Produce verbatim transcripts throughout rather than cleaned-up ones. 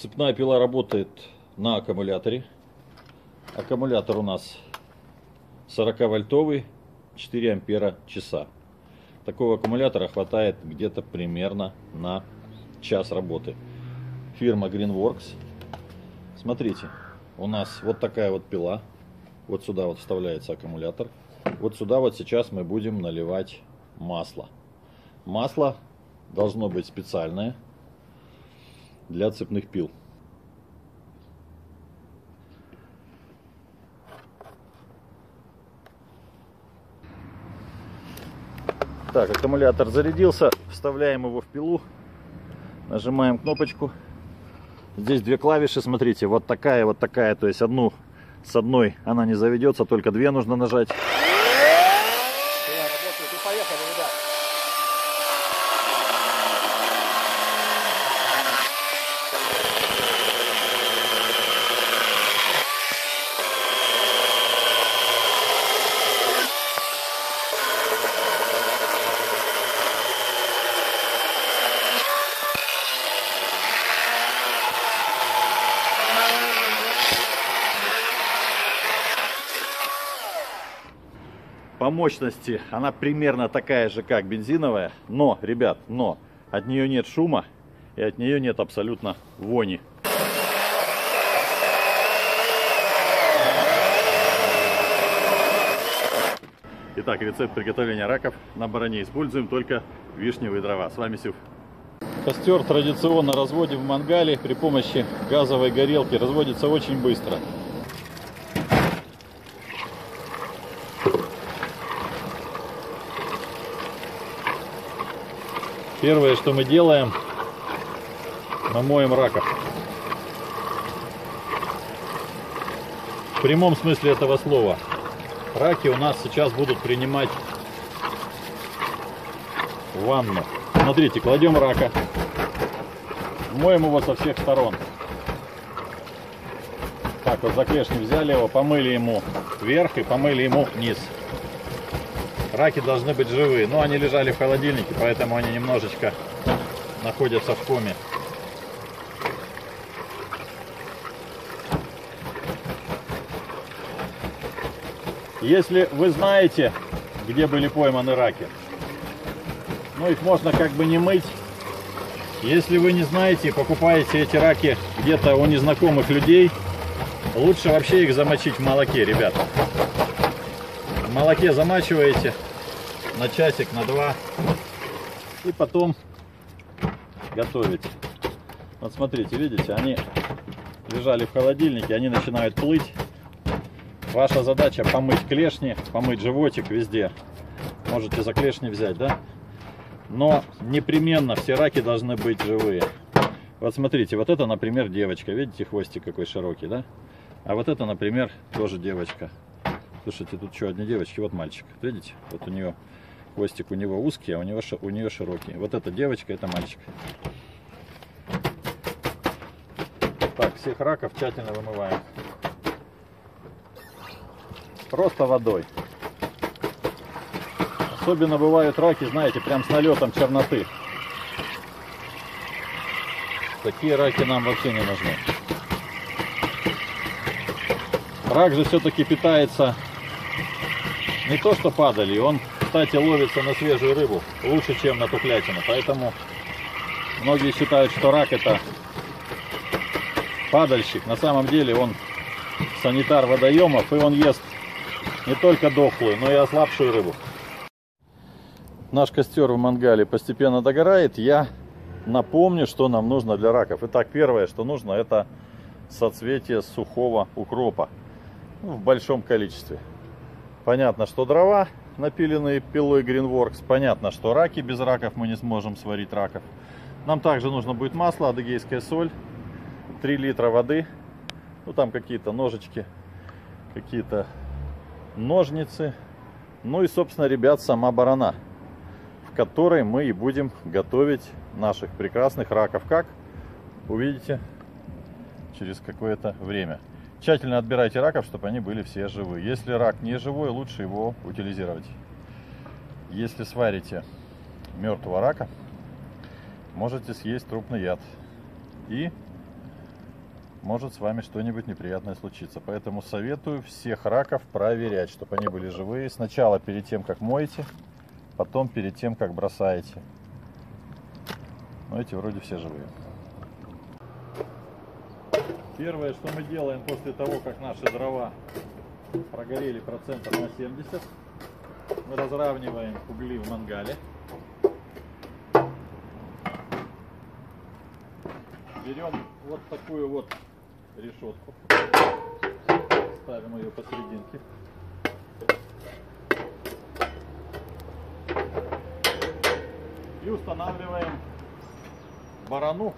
Цепная пила работает на аккумуляторе. Аккумулятор у нас сорок-вольтовый, четыре ампера часа. Такого аккумулятора хватает где-то примерно на час работы. Фирма Greenworks. Смотрите, у нас вот такая вот пила. Вот сюда вот вставляется аккумулятор. Вот сюда вот сейчас мы будем наливать масло. Масло должно быть специальное для цепных пил. Так, аккумулятор зарядился, вставляем его в пилу, нажимаем кнопочку. Здесь две клавиши, смотрите, вот такая, вот такая, то есть одну с одной она не заведется, только две нужно нажать. По мощности она примерно такая же, как бензиновая, но, ребят, но от нее нет шума и от нее нет абсолютно вони. Итак, рецепт приготовления раков на баране. Используем только вишневые дрова. С вами Сюф. Костер традиционно разводим в мангале при помощи газовой горелки. Разводится очень быстро. Первое, что мы делаем, мы моем раков. В прямом смысле этого слова. Раки у нас сейчас будут принимать ванну. Смотрите, кладем рака, моем его со всех сторон. Так вот, за клешни взяли его, помыли ему вверх и помыли ему низ. Раки должны быть живые, но они лежали в холодильнике, поэтому они немножечко находятся в коме. Если вы знаете, где были пойманы раки, ну их можно как бы не мыть. Если вы не знаете, покупаете эти раки где-то у незнакомых людей, лучше вообще их замочить в молоке, ребята. В молоке замачиваете на часик, на два, и потом готовите. Вот смотрите, видите, они лежали в холодильнике, они начинают плыть. Ваша задача помыть клешни, помыть животик везде. Можете за клешни взять, да? Но непременно все раки должны быть живые. Вот смотрите, вот это, например, девочка. Видите, хвостик какой широкий, да? А вот это, например, тоже девочка. Слушайте, тут еще одни девочки, вот мальчик. Видите? Вот у нее хвостик у него узкий, а у, него, у нее широкий. Вот эта девочка, это мальчик. Так, всех раков тщательно вымываем. Просто водой. Особенно бывают раки, знаете, прям с налетом черноты. Такие раки нам вообще не нужны. Рак же все-таки питается не то что падали, он, кстати, ловится на свежую рыбу лучше, чем на тухлятину. Поэтому многие считают, что рак это падальщик. На самом деле он санитар водоемов, и он ест не только дохлую, но и ослабшую рыбу. Наш костер в мангале постепенно догорает. Я напомню, что нам нужно для раков. Итак, первое, что нужно, это соцветие сухого укропа. Ну, в большом количестве. Понятно, что дрова, напиленные пилой Greenworks. Понятно, что раки, без раков мы не сможем сварить раков. Нам также нужно будет масло, адыгейская соль, три литра воды. Ну, там какие-то ножички, какие-то ножницы. Ну и, собственно, ребят, сама барана, в которой мы и будем готовить наших прекрасных раков. Как увидите через какое-то время. Тщательно отбирайте раков, чтобы они были все живые. Если рак не живой, лучше его утилизировать. Если сварите мертвого рака, можете съесть трупный яд и может с вами что-нибудь неприятное случиться. Поэтому советую всех раков проверять, чтобы они были живые. Сначала перед тем, как моете, потом перед тем, как бросаете. Но эти вроде все живые. Первое, что мы делаем после того, как наши дрова прогорели процентов на семьдесят, мы разравниваем угли в мангале. Берем вот такую вот решетку, ставим ее посерединке. И устанавливаем барану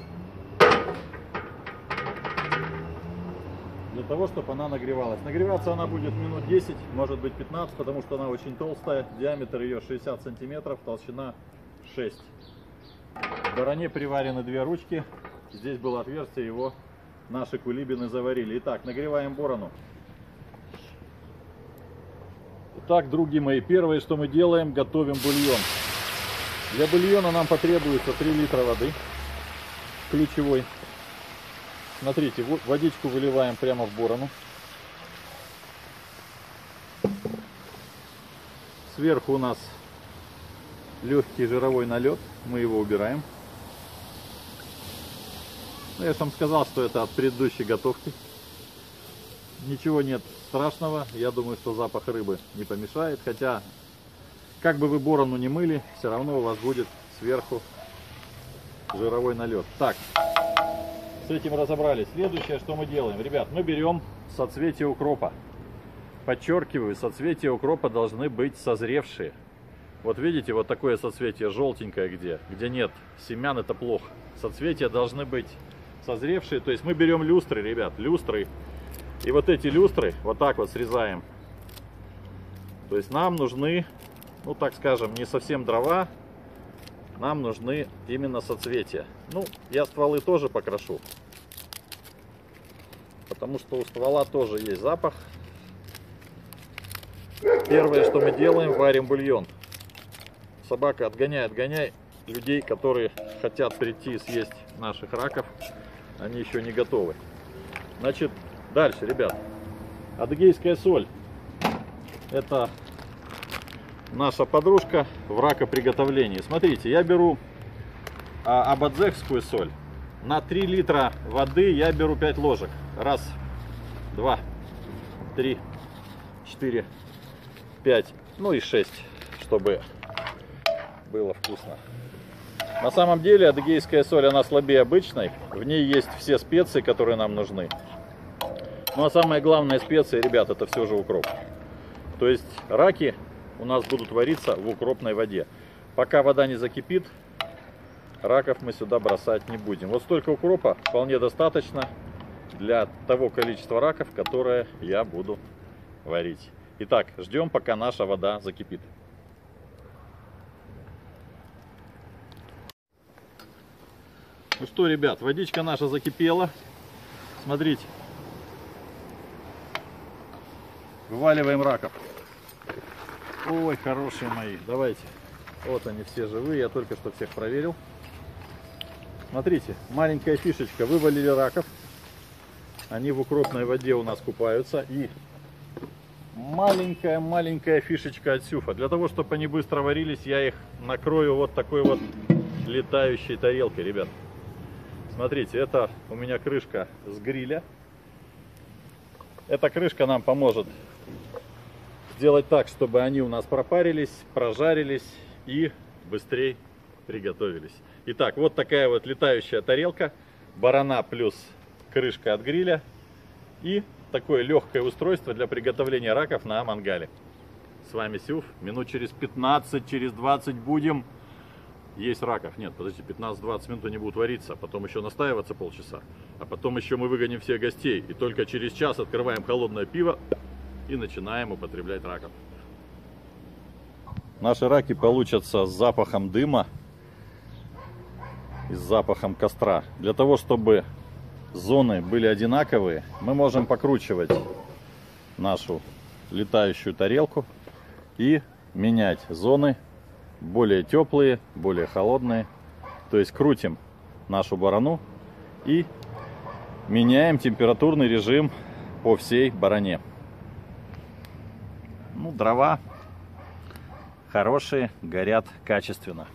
для того, чтобы она нагревалась. Нагреваться она будет минут десять, может быть пятнадцать, потому что она очень толстая. Диаметр ее шестьдесят сантиметров, толщина шесть. В баране приварены две ручки. Здесь было отверстие, его наши кулибины заварили. Итак, нагреваем борону. Итак, други мои, первое, что мы делаем, готовим бульон. Для бульона нам потребуется три литра воды ключевой. Смотрите, водичку выливаем прямо в борону. Сверху у нас легкий жировой налет, мы его убираем. Ну, я же вам сказал, что это от предыдущей готовки. Ничего нет страшного, я думаю, что запах рыбы не помешает. Хотя, как бы вы борону не мыли, все равно у вас будет сверху жировой налет. Так, с этим разобрались. Следующее, что мы делаем. Ребят, мы берем соцветия укропа. Подчеркиваю, соцветия укропа должны быть созревшие. Вот видите, вот такое соцветие желтенькое, где, где нет семян, это плохо. Соцветия должны быть созревшие. То есть мы берем люстры, ребят, люстры. И вот эти люстры вот так вот срезаем. То есть нам нужны, ну так скажем, не совсем дрова. Нам нужны именно соцветия. Ну, я стволы тоже покрошу. Потому что у ствола тоже есть запах. Первое, что мы делаем, варим бульон. Собака, отгоняй, отгоняй людей, которые хотят прийти и съесть наших раков. Они еще не готовы. Значит, дальше, ребят. Адыгейская соль. Это наша подружка в ракоприготовлении. Смотрите, я беру а, абадзекскую соль. На три литра воды я беру пять ложек. Раз, два, три, четыре, пять, ну и шесть, чтобы было вкусно. На самом деле адыгейская соль, она слабее обычной. В ней есть все специи, которые нам нужны. Ну а самая главная специя, ребят, это все же укроп. То есть раки у нас будут вариться в укропной воде. Пока вода не закипит, раков мы сюда бросать не будем. Вот столько укропа вполне достаточно для того количества раков, которое я буду варить. Итак, ждем, пока наша вода закипит. Ну что, ребят, водичка наша закипела. Смотрите. Вываливаем раков. Ой, хорошие мои. Давайте. Вот они все живые. Я только что всех проверил. Смотрите, маленькая фишечка. Вывалили раков. Они в укропной воде у нас купаются. И маленькая-маленькая фишечка от сюфа. Для того, чтобы они быстро варились, я их накрою вот такой вот летающей тарелкой, ребят. Смотрите, это у меня крышка с гриля. Эта крышка нам поможет сделать так, чтобы они у нас пропарились, прожарились и быстрее приготовились. Итак, вот такая вот летающая тарелка. Барана плюс крышка от гриля. И такое легкое устройство для приготовления раков на мангале. С вами Сюф. Минут через пятнадцать, через двадцать будем есть раков. Нет, подожди, пятнадцать-двадцать минут они будут вариться, потом еще настаиваться полчаса, а потом еще мы выгоним всех гостей. И только через час открываем холодное пиво и начинаем употреблять раков. Наши раки получатся с запахом дыма и с запахом костра. Для того, чтобы зоны были одинаковые, мы можем покручивать нашу летающую тарелку и менять зоны. Более теплые, более холодные. То есть крутим нашу барану и меняем температурный режим по всей баране. Ну, дрова хорошие, горят качественно.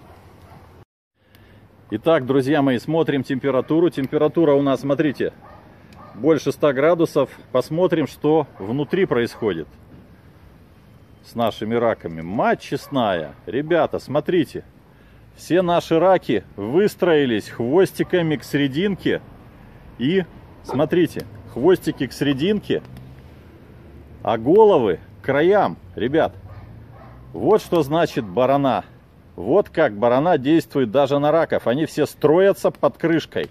Итак, друзья мои, смотрим температуру. Температура у нас, смотрите, больше ста градусов. Посмотрим, что внутри происходит с нашими раками. Мать честная, ребята, смотрите. Все наши раки выстроились хвостиками к серединке. И, смотрите, хвостики к серединке, а головы к краям, ребят. Вот что значит барана. Вот как барана действует даже на раков. Они все строятся под крышкой.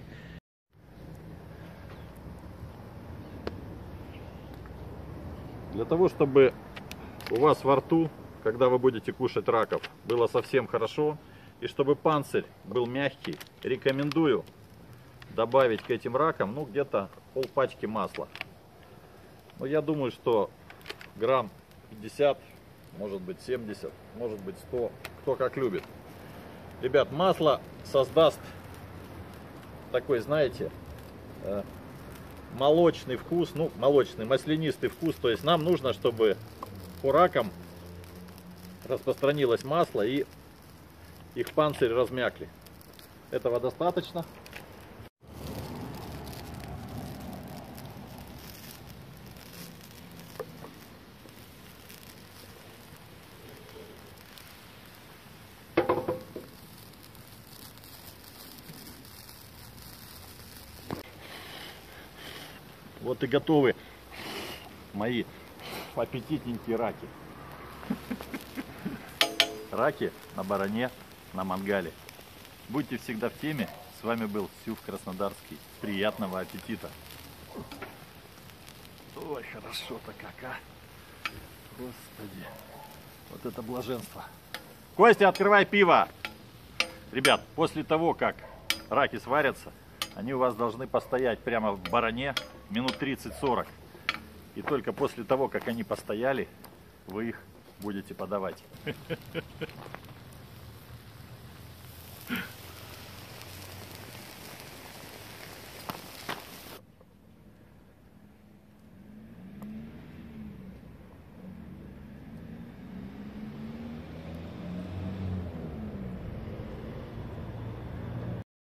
Для того, чтобы у вас во рту, когда вы будете кушать раков, было совсем хорошо, и чтобы панцирь был мягкий, рекомендую добавить к этим ракам, ну, где-то полпачки масла. Ну, я думаю, что грамм пятьдесят, может быть семьдесят, может быть сто, кто как любит. Ребят, масло создаст такой, знаете, молочный вкус, ну, молочный, маслянистый вкус. То есть нам нужно, чтобы по ракам распространилось масло и их панцирь размякли. Этого достаточно. Вот и готовы мои аппетитненькие раки. Раки на баране, на мангале. Будьте всегда в теме. С вами был Сюф Краснодарский. Приятного аппетита. Ой, хорошо-то как, а. Господи. Вот это блаженство. Костя, открывай пиво. Ребят, после того, как раки сварятся, они у вас должны постоять прямо в баране минут тридцать-сорок. И только после того, как они постояли, вы их будете подавать.